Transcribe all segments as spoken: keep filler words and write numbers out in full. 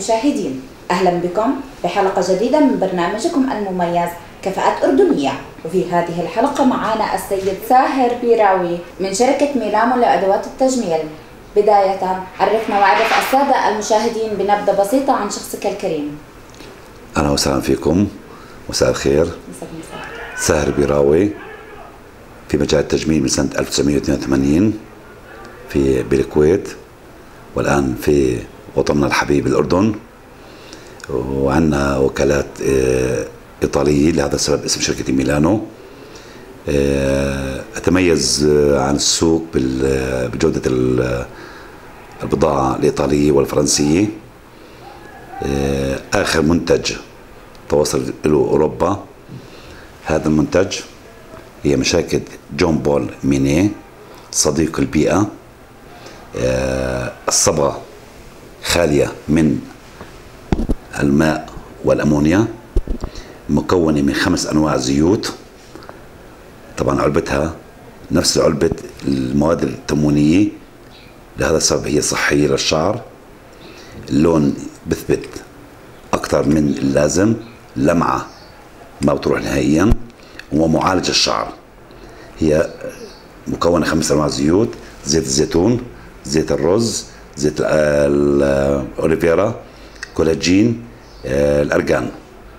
المشاهدين، أهلا بكم بحلقة جديدة من برنامجكم المميز كفاءات أردنية. وفي هذه الحلقة معنا السيد ساهر بيراوي من شركة ميلامو لأدوات التجميل. بداية عرفنا وعرف السادة المشاهدين بنبذة بسيطة عن شخصك الكريم. أهلا وسهلا فيكم، مساء الخير. ساهر بيراوي في مجال التجميل من سنة ألف وتسعمئة واثنين وثمانين في بالكويت، والآن في وطننا الحبيب الأردن، وعندنا وكالات إيطالية، لهذا السبب اسم شركة ميلانو. أتميز عن السوق بجودة البضاعة الإيطالية والفرنسية. آخر منتج توصل له أوروبا هذا المنتج هي من شركة جون بول مينيه، صديق البيئة. الصبغة خالية من الماء والأمونيا، مكونة من خمس أنواع زيوت. طبعا علبتها نفس علبة المواد التموينية، لهذا السبب هي صحية للشعر. اللون بثبت أكثر من اللازم، لمعة ما بتروح نهائيا، ومعالج الشعر. هي مكونة خمس أنواع زيوت: زيت الزيتون، زيت الرز، زيت الأوليفيرا، كولاجين، الأرجان.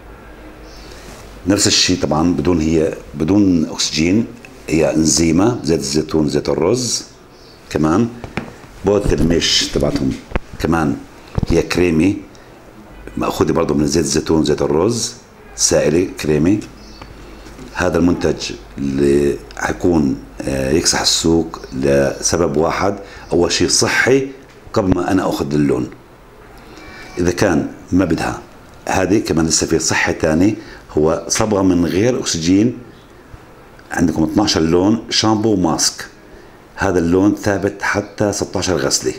نفس الشيء طبعا بدون هي بدون أكسجين، هي انزيمة. زيت الزيتون، زيت الرز، كمان بوث المش تبعتهم كمان هي كريمي، مأخوذة برضه من زيت الزيتون، زيت الرز، سائلة كريمي. هذا المنتج اللي حيكون يكسح السوق لسبب واحد: أول شيء صحي قبل ما أنا أخذ اللون. إذا كان ما بدها هذه كمان لسه في صحة تاني، هو صبغة من غير أكسجين. عندكم اثني عشر لون شامبو وماسك، هذا اللون ثابت حتى ستة عشر غسلة.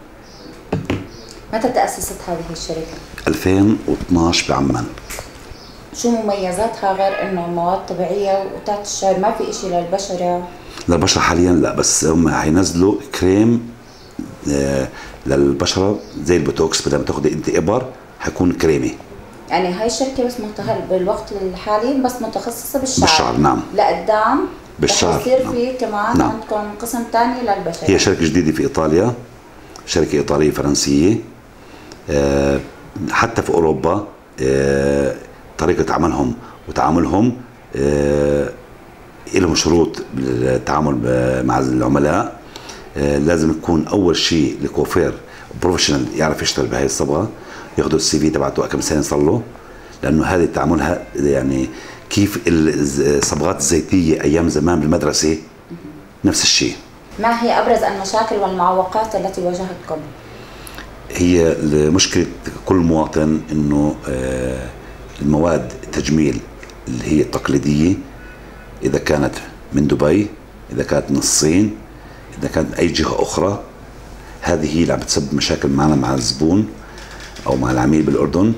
متى تأسست هذه الشركة؟ ألفين واثنعش بعمان. شو مميزاتها غير انه مواد طبيعية وتحت الشعر؟ ما في اشي للبشرة؟ للبشرة حاليا لا، بس هم حينزلوا كريم آه للبشرة زي البوتوكس، بدل ما تاخذي انت ابر حيكون كريمي. يعني هاي الشركة بس متهل بالوقت الحالي بس متخصصة بالشعر؟ بالشعر نعم. لقدام بالشعر يصير نعم. في كمان نعم. عندكم قسم ثاني للبشرة. هي شركة جديدة في إيطاليا، شركة إيطالية فرنسية. آه حتى في أوروبا آه طريقة عملهم وتعاملهم آه لهم شروط بالتعامل مع العملاء. آه لازم يكون أول شيء الكوافير بروفيشنال يعرف يشتغل بهاي الصبغة، ياخذوا السي في تبعته كم سنة صار له، لأنه هذه تعاملها يعني كيف الصبغات الزيتية أيام زمان بالمدرسة نفس الشيء. ما هي أبرز المشاكل والمعوقات التي واجهتكم؟ هي مشكلة كل مواطن إنه المواد التجميل اللي هي التقليدية، إذا كانت من دبي، إذا كانت من الصين، إذا كانت أي جهة أخرى، هذه هي اللي عم بتسبب مشاكل معنا مع الزبون أو مع العميل بالأردن.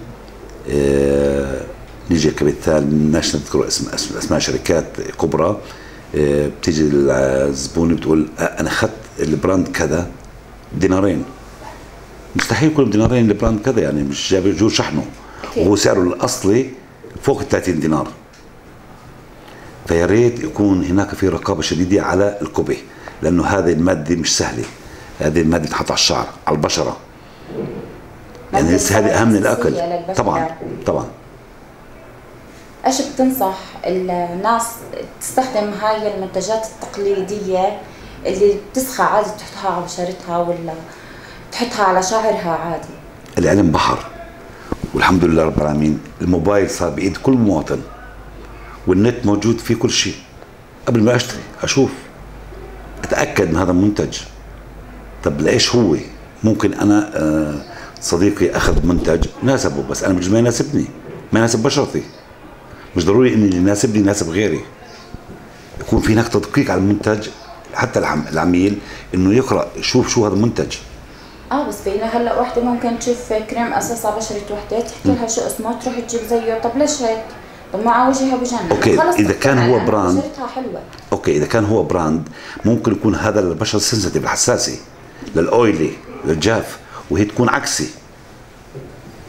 نيجي كمثال، بدناش نذكر اسم اسماء شركات كبرى. بتيجي الزبون بتقول انا اخذت البراند كذا بدينارين، مستحيل يكون بدينارين البراند كذا، يعني مش جاب يجور شحنه، وهو سعره الاصلي فوق ال ثلاثين دينار. فيا ريت يكون هناك في رقابه شديده على الكوبي، لانه هذه الماده مش سهله. هذه الماده بتحط على الشعر، على البشره، يعني هذه اهم من الاكل. طبعا طبعا. ايش بتنصح الناس تستخدم هاي المنتجات التقليدية اللي بتسخى عادي تحطها على بشرتها ولا تحطها على شعرها عادي؟ العلم بحر، والحمد لله رب العالمين الموبايل صار بإيد كل مواطن، والنت موجود فيه كل شيء. قبل ما اشتري اشوف، اتاكد من هذا المنتج. طب ليش هو ممكن انا صديقي اخذ منتج ناسبه، بس انا مش ما يناسبني، ما يناسب بشرتي. مش ضروري ان اللي يناسبني يناسب غيري. يكون في هناك تدقيق على المنتج، حتى العميل انه يقرا يشوف شو هذا المنتج. اه بس فينا هلا وحده ممكن تشوف كريم اساس على بشره وحده تحكي لها شو اسمه تروح تجيب زيه. طب ليش هيك؟ طب ما على وجهها بجنن. اوكي اذا كان هو براند، بشرتها حلوه. اوكي اذا كان هو براند ممكن يكون هذا للبشره سنسيتيف الحساسه، للاويلي للجاف، وهي تكون عكسي.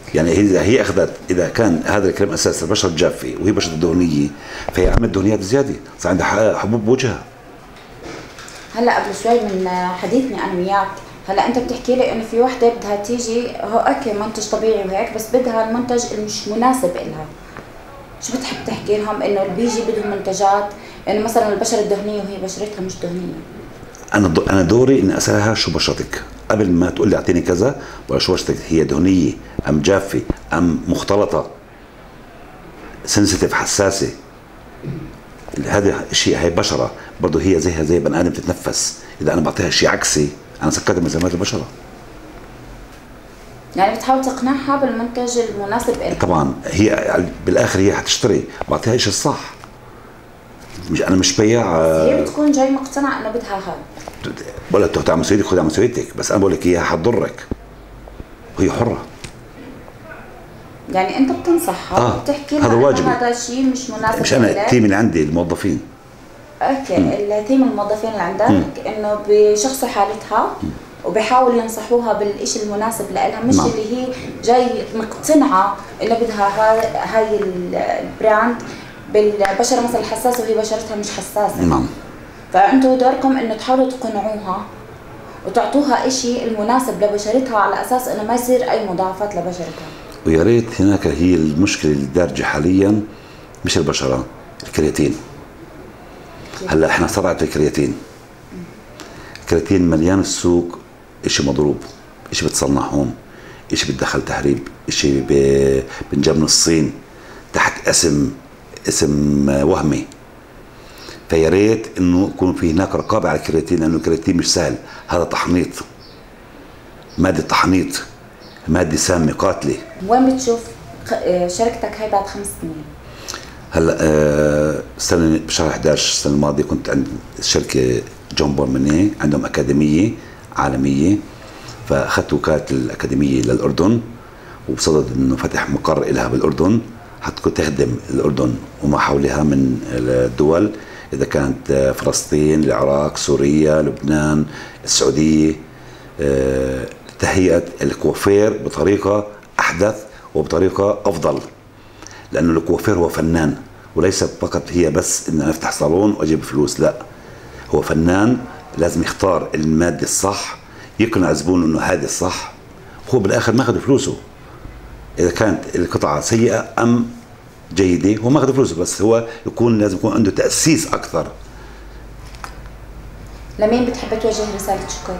يعني اذا هي اخذت، اذا كان هذا الكريم اساس البشره الجافه وهي بشره دهنيه، فهي عملت دهنيات زياده، صار عندها حبوب بوجهها. هلا قبل شوي من حديثني انا وياك، هلا انت بتحكي لي انه في وحده بدها تيجي هو اوكي منتج طبيعي وهيك، بس بدها المنتج اللي مش مناسب إلها. شو بتحب تحكي لهم؟ انه اللي بيجي بدهم منتجات انه مثلا البشره الدهنيه وهي بشرتها مش دهنيه. انا انا دوري اني اسالها شو بشرتك قبل ما تقول لي اعطيني كذا، ولا شو بشرتك، هي دهنيه ام جافه ام مختلطه، سنسيتيف حساسه. هذا الشيء، هي بشره برضه، هي زيها زي بني ادم تتنفس. اذا انا بعطيها شيء عكسي انا سكرت ملزمات البشره. يعني بتحاول تقنعها بالمنتج المناسب لها. طبعا هي بالاخر هي حتشتري، بعطيها شيء الصح. مش انا مش بياع. هي بتكون جاي مقتنعه انه بدها هذا. ولا تاخذ على مسؤوليتك، خذ على مسؤوليتك، بس انا بقول لك اياها حتضرك وهي حره. يعني انت بتنصحها آه. وبتحكي لها هذا واجبي. هذا الشيء مش مناسب. مش انا، التيم اللي عندي الموظفين. اوكي، التيم الموظفين اللي عندك انه بشخصوا حالتها وبيحاولوا ينصحوها بالشيء المناسب لها، مش نعم. اللي هي جاي مقتنعه انه بدها هاي هاي البراند بالبشره مثلا حساسه وهي بشرتها مش حساسه. نعم. فانتوا دوركم انه تحاولوا تقنعوها وتعطوها الشيء المناسب لبشرتها، على اساس انه ما يصير اي مضاعفات لبشرتها. ويا ريت هناك، هي المشكله الدارجه حاليا مش البشره، الكرياتين. هلا احنا صرعت الكرياتين. الكرياتين مليان السوق، اشي مضروب، اشي بتصنع هون، اشي بتدخل تهريب، اشي بنجاب من الصين تحت اسم اسم وهمي. فيا ريت انه يكون في هناك رقابه على الكرياتين، لانه الكرياتين مش سهل، هذا تحنيط، ماده تحنيط، ماده سامه قاتله. وين بتشوف شركتك هاي بعد خمس سنين؟ هلا آه السنه بشهر احد عشر السنه الماضيه كنت عند شركه جون بول مونيه، عندهم اكاديميه عالميه، فاخذت وكاله الاكاديميه للاردن، وبصدد انه فتح مقر لها بالاردن حتى تخدم الاردن وما حولها من الدول، اذا كانت فلسطين، العراق، سوريا، لبنان، السعوديه، آه تهيئه الكوافير بطريقه احدث وبطريقه افضل. لانه الكوافير هو فنان، وليس فقط هي بس ان افتح صالون واجيب فلوس، لا، هو فنان، لازم يختار الماده الصح، يقنع زبونه انه هذه الصح، هو بالاخر ما اخذ فلوسه. اذا كانت القطعه سيئه ام جيده هو ما اخذ فلوسه، بس هو يكون لازم يكون عنده تاسيس اكثر. لمين بتحب توجه رساله شكر؟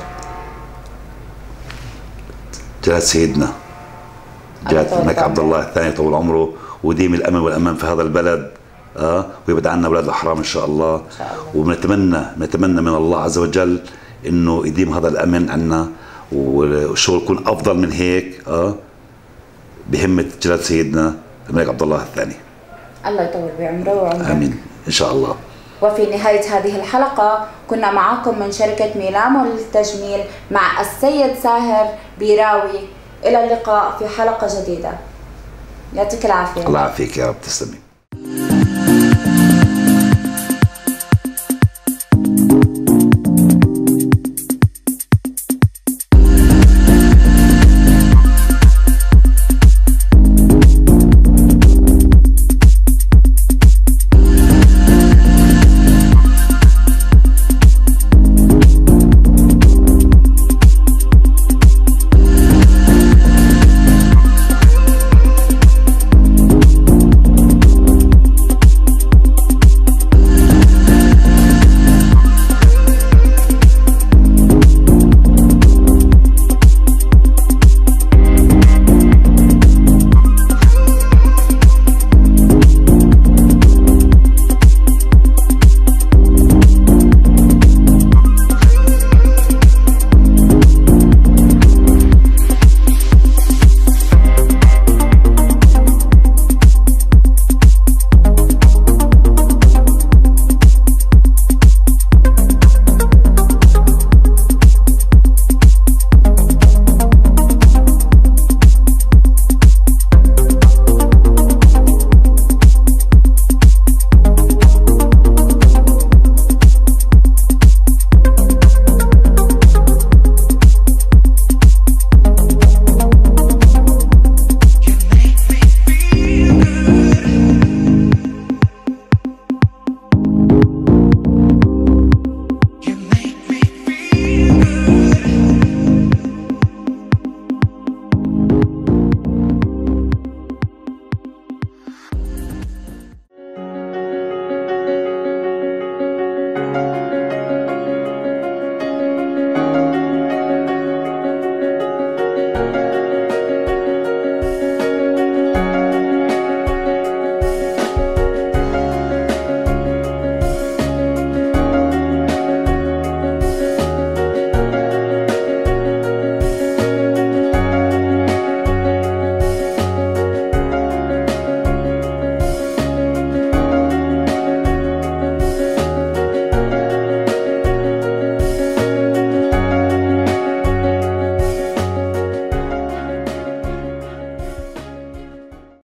جلالة سيدنا جلالة الملك عبد الله الثاني طول عمره، وديم الامن والامان في هذا البلد، اه ويبعد عنا اولاد الحرام ان شاء الله. ان شاء الله. ونتمنى نتمنى من الله عز وجل انه يديم هذا الامن عنا، والشغل يكون افضل من هيك، اه بهمه جلالة سيدنا الملك عبد الله الثاني. الله يطول بعمره وعمره. امين ان شاء الله. وفي نهاية هذه الحلقة كنا معكم من شركة ميلامو للتجميل مع السيد ساهر بيراوي. إلى اللقاء في حلقة جديدة. يعطيك العافية. الله يعافيك يا رب، تسلمي.